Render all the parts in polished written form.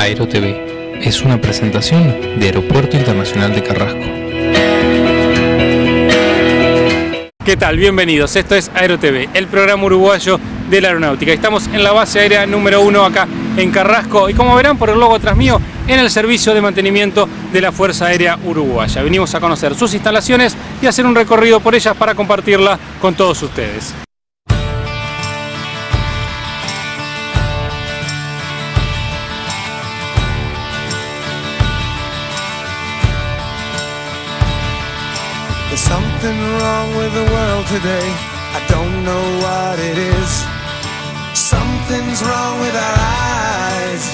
Aero TV es una presentación de Aeropuerto Internacional de Carrasco. ¿Qué tal? Bienvenidos, esto es Aero TV, el programa uruguayo de la aeronáutica. Estamos en la base aérea número 1 acá en Carrasco y, como verán por el logo atrás mío, en el servicio de mantenimiento de la Fuerza Aérea Uruguaya. Venimos a conocer sus instalaciones y hacer un recorrido por ellas para compartirla con todos ustedes. There's something wrong with the world today. I don't know what it is. Something's wrong with our eyes.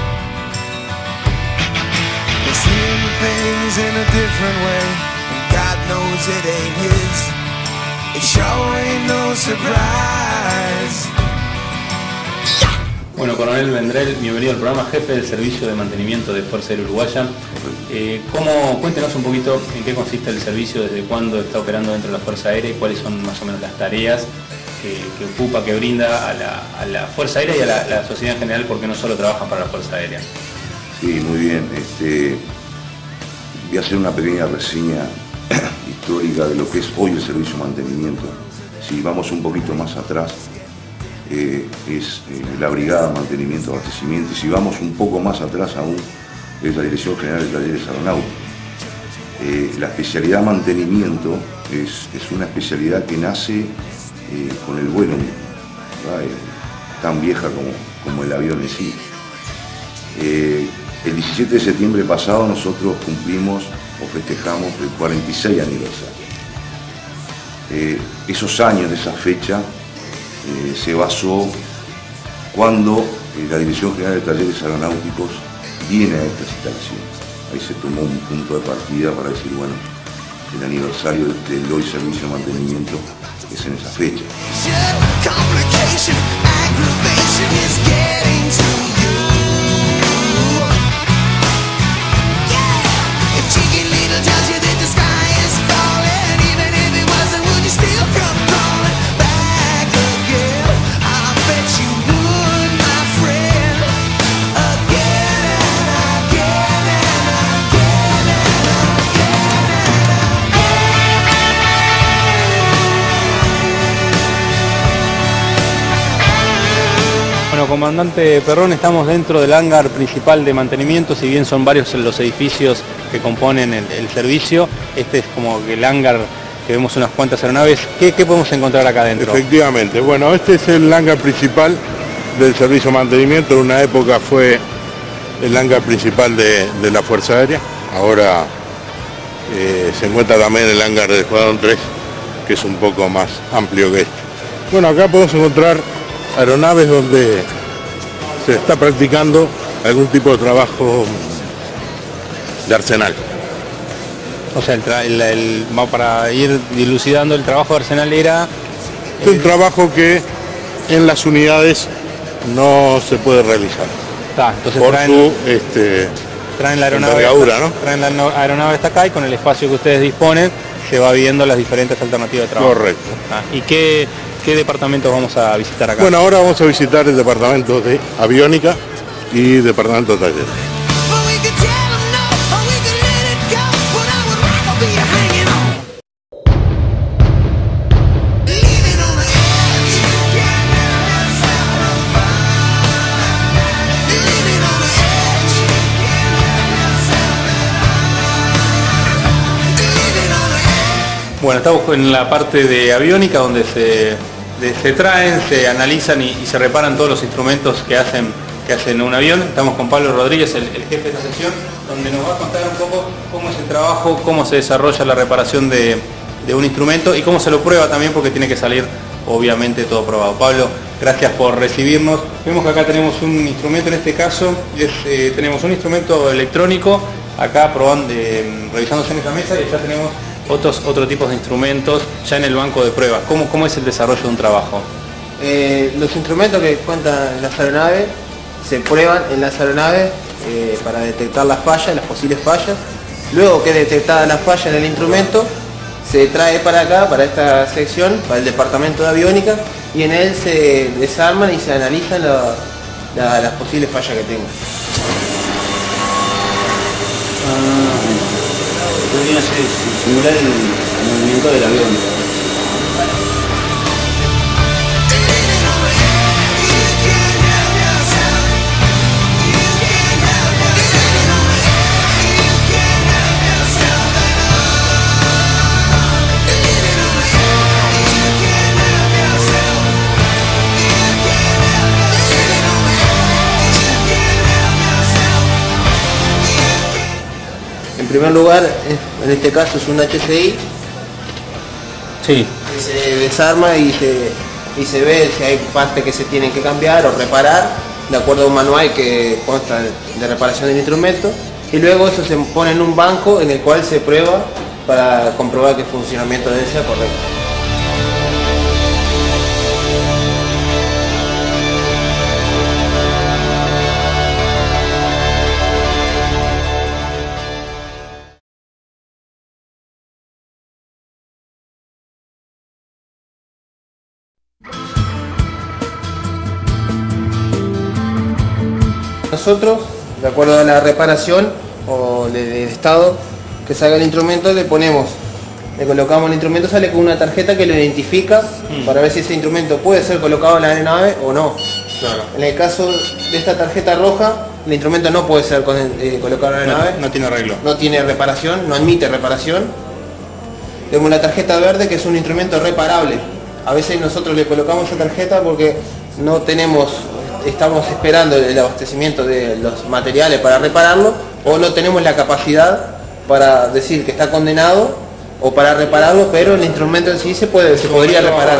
We're seeing things in a different way, and God knows it ain't his. It sure ain't no surprise. Bueno, Coronel Vendrell, bienvenido al programa, jefe del servicio de mantenimiento de Fuerza Aérea Uruguaya. Cuéntenos un poquito en qué consiste el servicio, desde cuándo está operando dentro de la Fuerza Aérea y cuáles son más o menos las tareas que ocupa, que brinda a la Fuerza Aérea y a la sociedad en general, porque no solo trabajan para la Fuerza Aérea. Sí, muy bien. Voy a hacer una pequeña reseña histórica de lo que es hoy el servicio de mantenimiento. Si vamos un poquito más atrás, es la Brigada de Mantenimiento y Abastecimiento, y si vamos un poco más atrás aún, es la Dirección General de Talleres Aeronáuticos. La especialidad mantenimiento es una especialidad que nace con el vuelo, tan vieja como el avión en sí. El 17 de septiembre pasado nosotros cumplimos o festejamos el 46 aniversario. Esos años de esa fecha se basó cuando la Dirección General de Talleres Aeronáuticos viene a estas instalaciones. Ahí se tomó un punto de partida para decir, bueno, el aniversario del hoy servicio de mantenimiento es en esa fecha. Bueno, comandante Perrón, estamos dentro del hangar principal de mantenimiento. Si bien son varios los edificios que componen el servicio, este es como el hangar que vemos unas cuantas aeronaves. ¿Qué podemos encontrar acá adentro? Efectivamente, bueno, este es el hangar principal del servicio de mantenimiento. En una época fue el hangar principal de la Fuerza Aérea. Ahora se encuentra también el hangar del Escuadrón 3, que es un poco más amplio que este. Bueno, acá podemos encontrar aeronaves donde se está practicando algún tipo de trabajo de arsenal. O sea, para ir dilucidando, el trabajo de arsenal era... Es un trabajo que en las unidades no se puede realizar. Entonces por traen la aeronave, ¿no? Traen la aeronave hasta acá y con el espacio que ustedes disponen se va viendo las diferentes alternativas de trabajo. Correcto. ¿Y qué departamentos vamos a visitar acá? Bueno, ahora vamos a visitar el departamento de aviónica y departamento de talleres. Bueno, estamos en la parte de aviónica, donde se traen, se analizan y se reparan todos los instrumentos que hacen un avión. Estamos con Pablo Rodríguez, el jefe de esta sección, donde nos va a contar un poco cómo es el trabajo, cómo se desarrolla la reparación de un instrumento y cómo se lo prueba también, porque tiene que salir obviamente todo probado. Pablo, gracias por recibirnos. Vemos que acá tenemos un instrumento, en este caso tenemos un instrumento electrónico acá probando, revisándose en esta mesa, y ya tenemos otro tipo de instrumentos ya en el banco de pruebas. ¿Cómo es el desarrollo de un trabajo? Los instrumentos que cuentan las aeronaves se prueban en las aeronaves para detectar las fallas, las posibles fallas. Luego que detectada la falla en el instrumento, se trae para acá, para esta sección, para el departamento de aviónica, y en él se desarman y se analizan las posibles fallas que tenga. viene a simular el movimiento del avión. En primer lugar, en este caso es un HCI, Sí. se desarma y se ve si hay partes que se tienen que cambiar o reparar, de acuerdo a un manual que consta de reparación del instrumento, y luego eso se pone en un banco en el cual se prueba para comprobar que el funcionamiento de él sea correcto. Nosotros, de acuerdo a la reparación o del estado que salga el instrumento, le colocamos el instrumento, sale con una tarjeta que lo identifica para ver si ese instrumento puede ser colocado en la aeronave o no. Claro. En el caso de esta tarjeta roja, el instrumento no puede ser colocado en la aeronave. No tiene arreglo. No tiene reparación, no admite reparación. Tenemos la tarjeta verde, que es un instrumento reparable. A veces nosotros le colocamos esa tarjeta porque estamos esperando el abastecimiento de los materiales para repararlo, o no tenemos la capacidad para decir que está condenado o para repararlo, pero el instrumento en sí se podría reparar.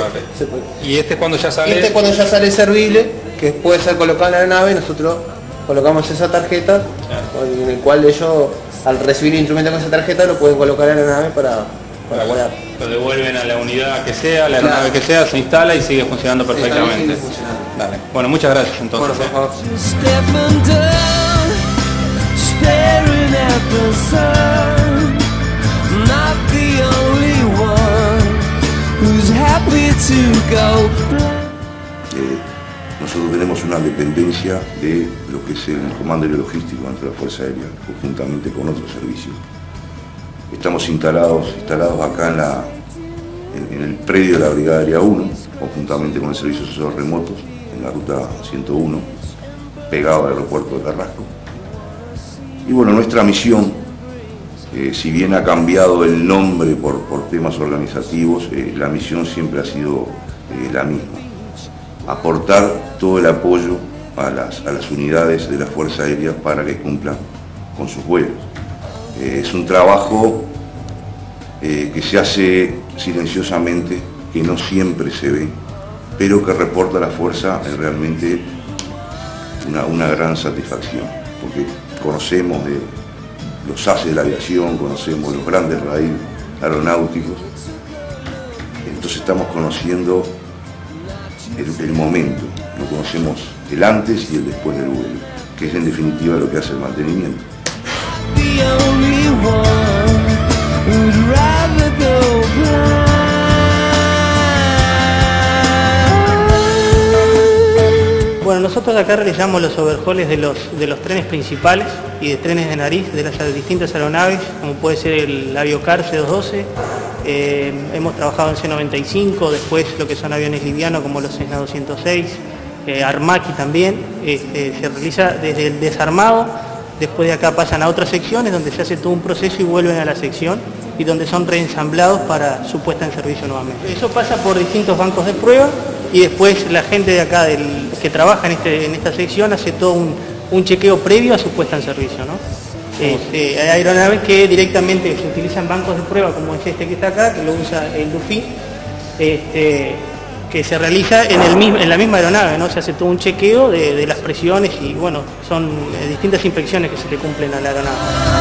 Y este cuando ya sale. Cuando ya sale servible, que puede ser colocado en la aeronave, nosotros colocamos esa tarjeta, en el cual ellos, al recibir el instrumento con esa tarjeta, lo pueden colocar en la aeronave para volar. Lo devuelven a la unidad que sea, a la aeronave que sea, se instala y sigue funcionando perfectamente. Sigue funcionando. Dale. Bueno, muchas gracias entonces. Bueno, por favor. Stepping down, staring at the sun. Not the only one who's happy to go blind. Nosotros tenemos una dependencia de lo que es el comando aerologístico dentro de la Fuerza Aérea, conjuntamente con otros servicios. Estamos instalados acá en el predio de la Brigada Aérea 1, conjuntamente con el Servicio de Asesores Remotos, en la ruta 101, pegado al aeropuerto de Carrasco. Y bueno, nuestra misión, si bien ha cambiado el nombre por temas organizativos, la misión siempre ha sido la misma: aportar todo el apoyo a las unidades de la Fuerza Aérea para que cumplan con sus vuelos. Es un trabajo que se hace silenciosamente, que no siempre se ve, pero que reporta a la Fuerza realmente una gran satisfacción, porque conocemos de los haces de la aviación, conocemos los grandes raíles aeronáuticos, entonces estamos conociendo el momento, no conocemos el antes y el después del vuelo, que es en definitiva lo que hace el mantenimiento. The only one who'd rather go blind. Bueno, nosotros acá realizamos los overhauls de los trenes principales y de trenes de nariz de las distintas aeronaves, como puede ser el Aviocar C-212, hemos trabajado en C-95, después lo que son aviones livianos como los Cessna 206, Armaki también, se realiza desde el desarmado. Después de acá pasan a otras secciones donde se hace todo un proceso y vuelven a la sección y donde son reensamblados para su puesta en servicio nuevamente. Eso pasa por distintos bancos de prueba y después la gente de acá que trabaja en esta sección hace todo un chequeo previo a su puesta en servicio, ¿no? Hay aeronaves que directamente se utilizan bancos de prueba como es este que está acá, que lo usa el DUFI, que se realiza en la misma aeronave, ¿no? Se hace todo un chequeo de las presiones y bueno, son distintas inspecciones que se le cumplen a la aeronave.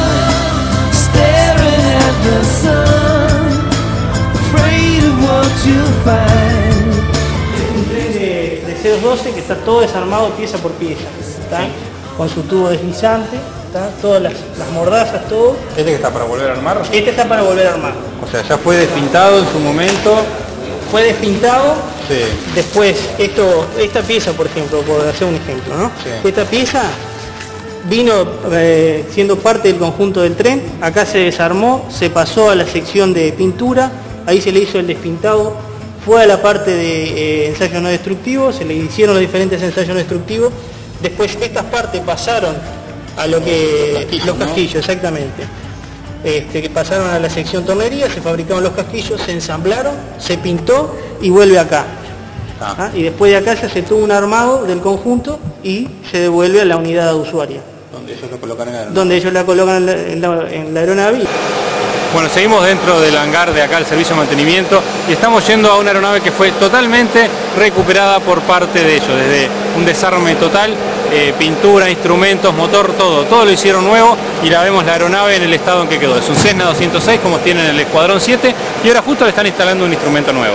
Es un tren de C-212 que está todo desarmado pieza por pieza, ¿está? Con su tubo deslizante, ¿está? Todas las mordazas, todo. ¿Este que está para volver a armar? Este está para volver a armar. O sea, ya fue despintado en su momento. Fue despintado, sí. Después esta pieza, por ejemplo, por hacer un ejemplo, ¿no? Sí. Esta pieza vino siendo parte del conjunto del tren, acá se desarmó, se pasó a la sección de pintura, ahí se le hizo el despintado, fue a la parte de ensayos no destructivos, se le hicieron los diferentes ensayos no destructivos, después estas partes pasaron a lo que los casquillos, ¿no? Exactamente. Que pasaron a la sección tornería, se fabricaron los casquillos, se ensamblaron, se pintó y vuelve acá. Y después de acá se hace todo un armado del conjunto y se devuelve a la unidad usuaria. Donde ellos lo colocan en la aeronave. Donde ellos la colocan en la aeronave. Bueno, seguimos dentro del hangar de acá, el servicio de mantenimiento, y estamos yendo a una aeronave que fue totalmente recuperada por parte de ellos, desde un desarme total, pintura, instrumentos, motor, todo lo hicieron nuevo, y la vemos la aeronave en el estado en que quedó. Es un Cessna 206 como tienen en el Escuadrón 7, y ahora justo le están instalando un instrumento nuevo.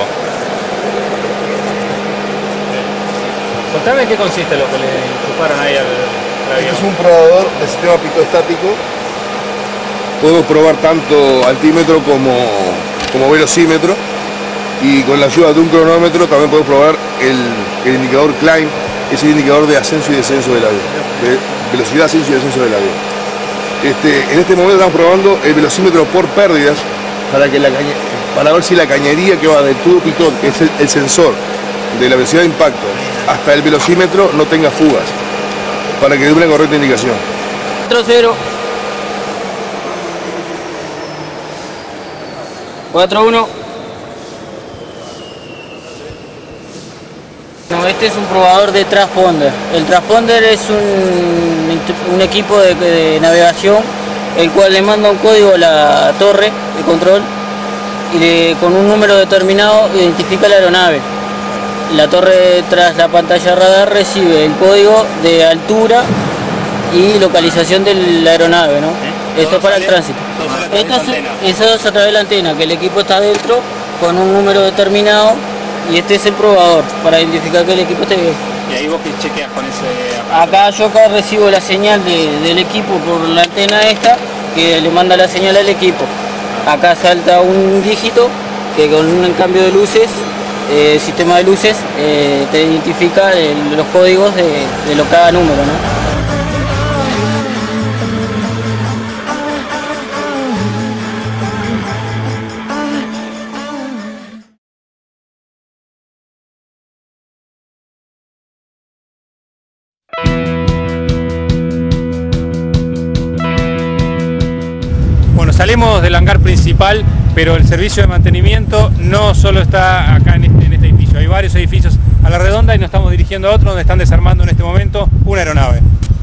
Contame en qué consiste lo que le enchufaron ahí al avión. Este es un probador de sistema pistoestático. Podemos probar tanto altímetro como velocímetro, y con la ayuda de un cronómetro también podemos probar el indicador climb, que es el indicador de ascenso y descenso del avión, de velocidad, ascenso y descenso del avión. En este momento estamos probando el velocímetro por pérdidas para ver si la cañería que va del tubo pitón, que es el sensor de la velocidad de impacto, hasta el velocímetro no tenga fugas, para que dé una correcta indicación. 4-0. 4-1. No, este es un probador de transponder. El transponder es un equipo de navegación, el cual le manda un código a la torre de control y con un número determinado identifica la aeronave. La torre, tras la pantalla radar, recibe el código de altura y localización de la aeronave, ¿no? Esto es para el tránsito. Eso es a través de la antena, que el equipo está dentro con un número determinado, y este es el probador para identificar que el equipo esté bien. ¿Y ahí vos qué chequeas con ese aparato? Acá recibo la señal del equipo por la antena esta, que le manda la señal al equipo. Acá salta un dígito que con un cambio de luces, sistema de luces, te identifica los códigos de cada número, ¿no? Salimos del hangar principal, pero el servicio de mantenimiento no solo está acá en este edificio. Hay varios edificios a la redonda y nos estamos dirigiendo a otro donde están desarmando en este momento una aeronave.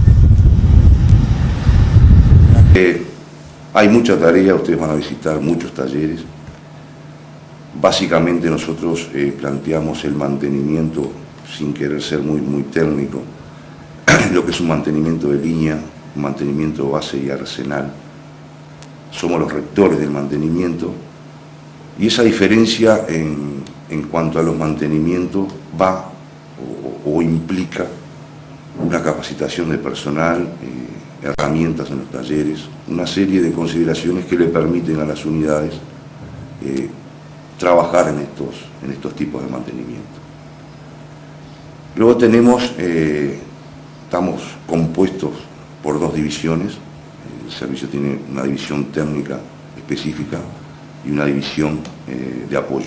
Hay mucha tarea, ustedes van a visitar muchos talleres. Básicamente nosotros planteamos el mantenimiento, sin querer ser muy técnico, lo que es un mantenimiento de línea, un mantenimiento base y arsenal. Somos los rectores del mantenimiento, y esa diferencia en cuanto a los mantenimientos va o implica una capacitación de personal, herramientas en los talleres, una serie de consideraciones que le permiten a las unidades trabajar en estos tipos de mantenimiento. Luego estamos compuestos por dos divisiones. El servicio tiene una división técnica específica y una división de apoyo.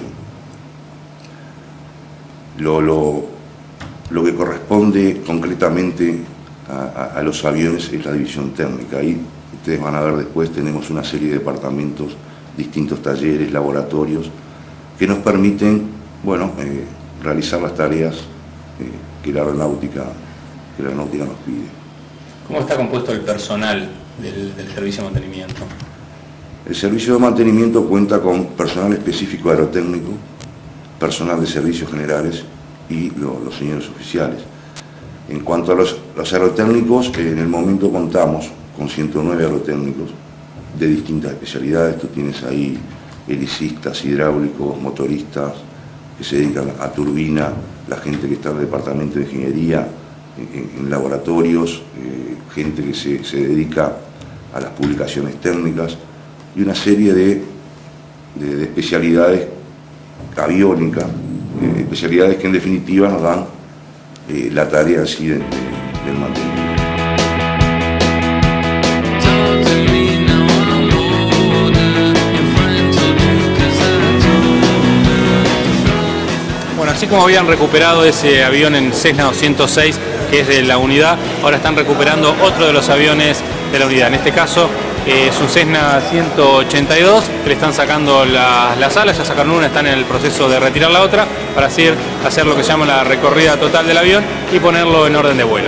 Lo que corresponde concretamente a los aviones es la división técnica. Ahí ustedes van a ver después, tenemos una serie de departamentos, distintos talleres, laboratorios, que nos permiten, bueno, realizar las tareas que la aeronáutica nos pide. ¿Cómo está compuesto el personal del servicio de mantenimiento? El servicio de mantenimiento cuenta con personal específico aerotécnico, personal de servicios generales y los señores oficiales. En cuanto a los aerotécnicos, en el momento contamos con 109 aerotécnicos de distintas especialidades. Tú tienes ahí helicistas, hidráulicos, motoristas que se dedican a turbina, la gente que está en el departamento de ingeniería, en laboratorios, gente que se dedica a las publicaciones técnicas, y una serie de especialidades aviónicas, especialidades que en definitiva nos dan la tarea así del mantenimiento. así como habían recuperado ese avión en Cessna 206, que es de la unidad, ahora están recuperando otro de los aviones de la unidad. En este caso es un Cessna 182, que le están sacando las alas, ya sacaron una, están en el proceso de retirar la otra, para así hacer lo que se llama la recorrida total del avión y ponerlo en orden de vuelo.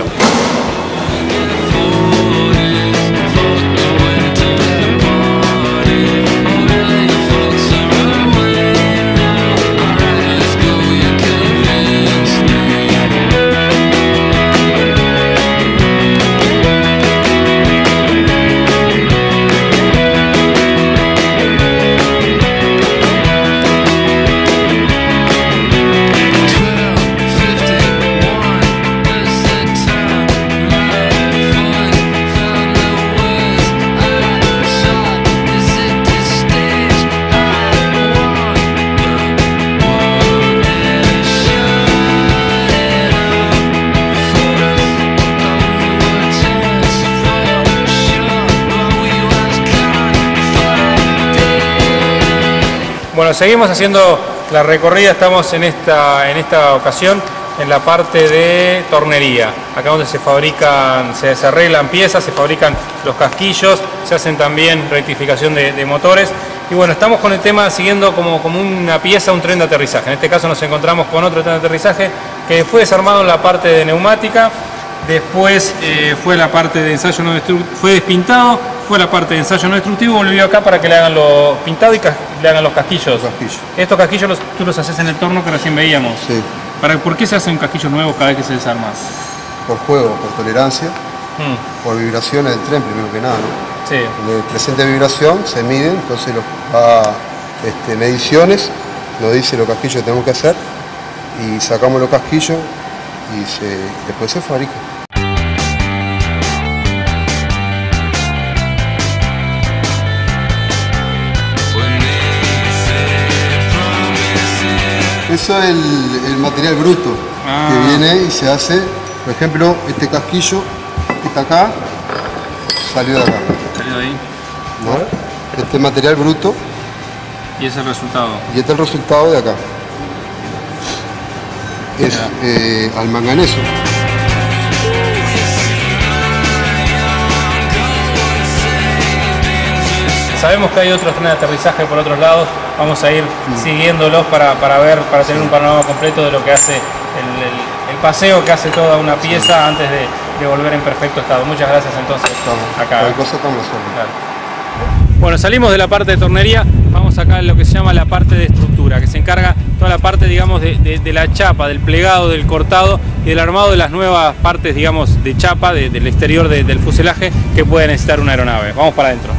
Bueno, seguimos haciendo la recorrida, estamos en esta ocasión en la parte de tornería, acá donde se fabrican, se arreglan piezas, se fabrican los casquillos, se hacen también rectificación de motores. Y bueno, estamos con el tema siguiendo como una pieza, un tren de aterrizaje. En este caso nos encontramos con otro tren de aterrizaje que fue desarmado en la parte de neumática, después fue la parte de ensayo no destructivo, fue despintado, fue la parte de ensayo no destructivo, volvió acá para que le hagan lo pintado y le hagan los casquillos. Estos casquillos tú los haces en el torno que recién veíamos. Sí. ¿Por qué se hacen casquillos nuevos cada vez que se desarma? Por juego, por tolerancia, por vibraciones del tren primero que nada, ¿no? Sí. En el presente vibración se mide, entonces mediciones, nos dice los casquillos que tenemos que hacer y sacamos los casquillos y después se fabrica. Eso es el material bruto que viene y se hace, por ejemplo, este casquillo que está acá, salió de acá. Salió de ahí. ¿No? Este material bruto. Y ese es el resultado. Y este es el resultado de acá. Es al manganeso. Sabemos que hay otros trenes de aterrizaje por otros lados, vamos a ir siguiéndolos para tener un panorama completo de lo que hace el paseo que hace toda una pieza antes de volver en perfecto estado. Muchas gracias entonces. Acá. Bueno, salimos de la parte de tornería, vamos acá a lo que se llama la parte de estructura, que se encarga toda la parte, digamos, de la chapa, del plegado, del cortado y del armado de las nuevas partes, digamos, de chapa, del exterior del fuselaje que puede necesitar una aeronave. Vamos para adentro.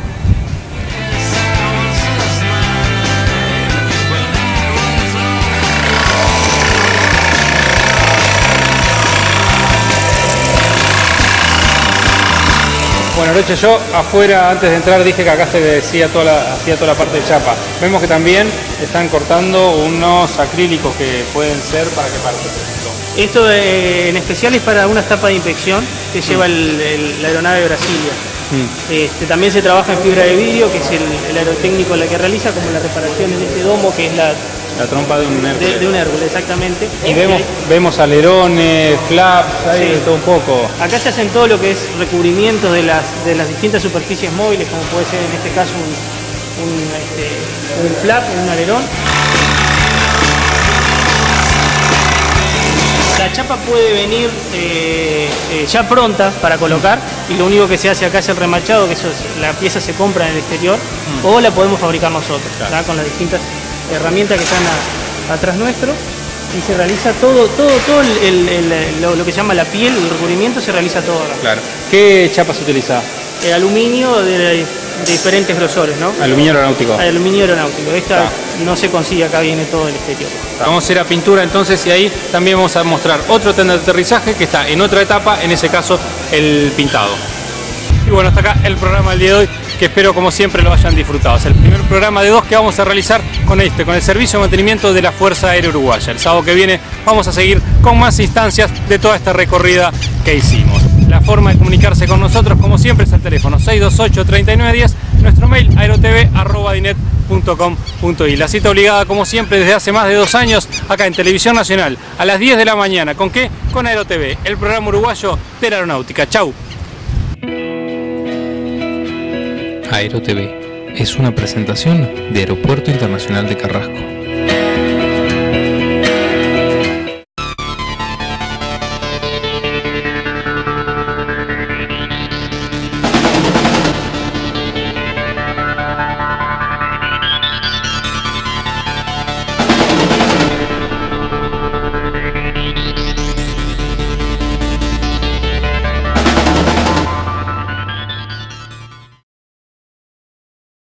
Bueno, Roche, yo afuera antes de entrar dije que acá se hacía toda la parte de chapa. Vemos que también están cortando unos acrílicos que pueden ser para qué parte. Esto en especial es para una etapa de inspección que lleva la aeronave de Brasilia. También se trabaja en fibra de vidrio, que es el aerotécnico la que realiza, como la reparación en este domo, que es la trompa de un Hércules. De un Hércules, exactamente. Y vemos alerones, flaps, ahí de todo un poco. Acá se hacen todo lo que es recubrimientos de las distintas superficies móviles, como puede ser en este caso un flap, un alerón. La chapa puede venir ya pronta para colocar y lo único que se hace acá es el remachado, que la pieza se compra en el exterior o la podemos fabricar nosotros, claro, con las distintas herramientas que están atrás nuestro, y se realiza todo lo que se llama la piel, el recubrimiento, se realiza todo acá. Claro. ¿Qué chapa se utiliza? Aluminio de diferentes grosores, ¿no? Aluminio aeronáutico. Aluminio aeronáutico. Esta no se consigue, acá viene todo el exterior. Vamos a ir a pintura entonces y ahí también vamos a mostrar otro tren de aterrizaje que está en otra etapa, en ese caso el pintado. Y bueno, hasta acá el programa del día de hoy, que espero como siempre lo hayan disfrutado. Es el primer programa de 2 que vamos a realizar con el Servicio de Mantenimiento de la Fuerza Aérea Uruguaya. El sábado que viene vamos a seguir con más instancias de toda esta recorrida que hicimos. La forma de comunicarse con nosotros, como siempre, es el teléfono 628-3910, nuestro mail aerotv@dinet.com. aerotev.com.y. La cita obligada, como siempre, desde hace más de 2 años, acá en Televisión Nacional, a las 10 de la mañana. ¿Con qué? Con AeroTV, el programa uruguayo de la aeronáutica. Chau. AeroTV es una presentación de Aeropuerto Internacional de Carrasco.